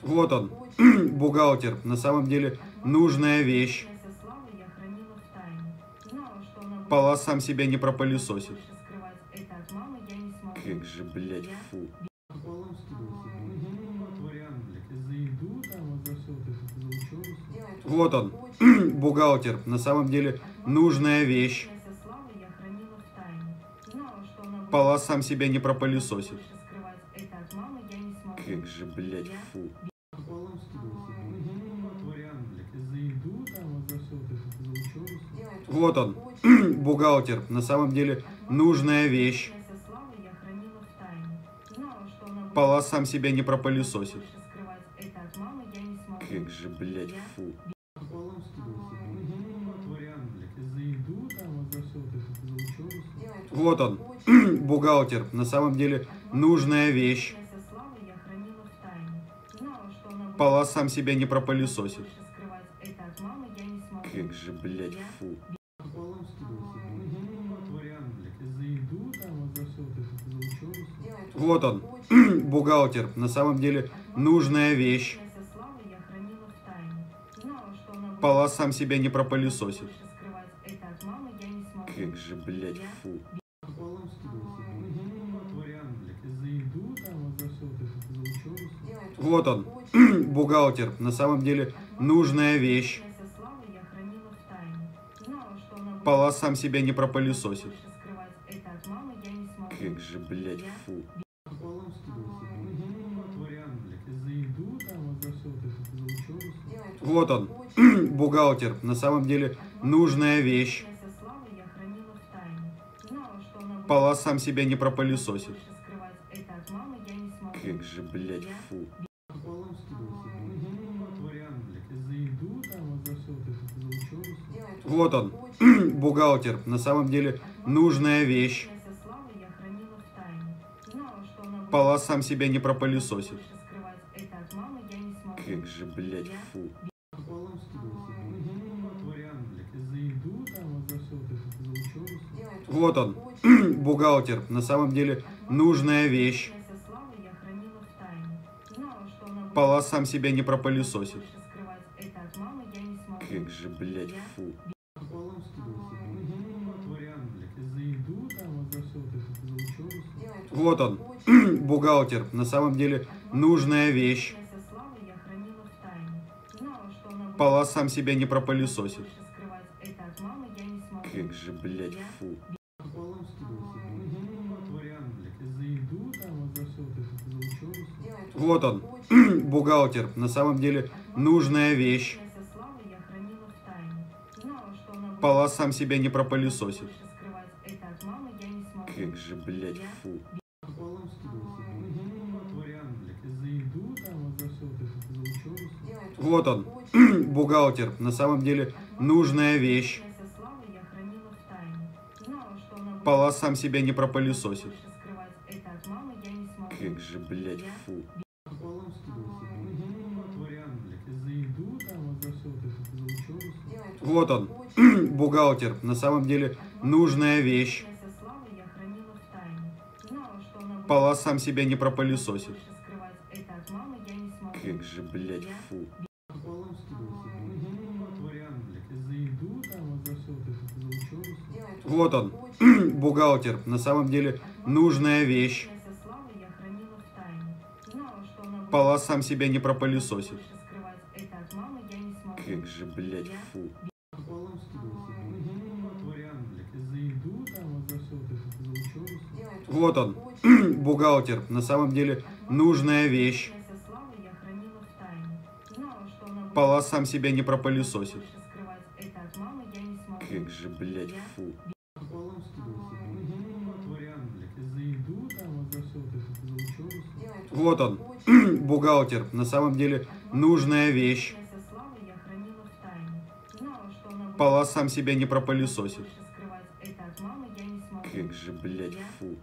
Вот он, бухгалтер, на самом деле нужная вещь. Палас сам себя не пропылесосит. Как же, блядь, фу. Вот он, бухгалтер, на самом деле нужная вещь. Палас сам себя не пропылесосит. Как же, блядь, фу. Вот он, бухгалтер, на самом деле нужная вещь. Палас сам себя не пропылесосит. Как же, блядь, фу. Вот он, бухгалтер, на самом деле нужная вещь. Палас сам себя не пропылесосит. Как же, блядь, фу. Вот он, бухгалтер, на самом деле нужная вещь. Палас сам себя не пропылесосит. Как же, блядь, фу. Вот он, бухгалтер, на самом деле нужная вещь. Палас сам себя не пропылесосит. Как же, блядь, фу. Вот он, бухгалтер, на самом деле нужная вещь. Палас сам себя не пропылесосит. Как же, блядь, фу. Вот он, бухгалтер, на самом деле нужная вещь. Палас сам себя не пропылесосит. Как же, блядь, фу. Вот он, бухгалтер, на самом деле нужная вещь. Палас сам себя не пропылесосит. Как же, блядь, фу. Вот он, бухгалтер, на самом деле нужная вещь. Палас сам себя не пропылесосит. Как же, блядь, фу. Вот он, бухгалтер, на самом деле нужная вещь. Палас сам себя не пропылесосит. Как же, блядь, фу. Вот он, бухгалтер, на самом деле нужная вещь. Палас сам себя не пропылесосит. Как же, блядь, фу. Вот он, бухгалтер, на самом деле нужная вещь. Палас сам себя не пропылесосит. Как же, блядь, фу. Вот он, бухгалтер, на самом деле нужная вещь. Палас сам себя не пропылесосит. Как же, блядь, фу. Вот он, бухгалтер, на самом деле нужная вещь. Палас сам себя не пропылесосит. Как же, блядь, фу. Вот он, бухгалтер, на самом деле нужная вещь. Палас сам себя не пропылесосит. Как же, блядь, фу.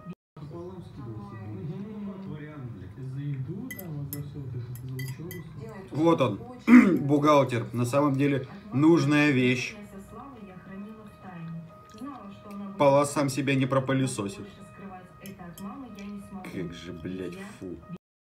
Вот он, бухгалтер, на самом деле нужная вещь. Палас сам себя не пропылесосит. Как же, блядь, фу.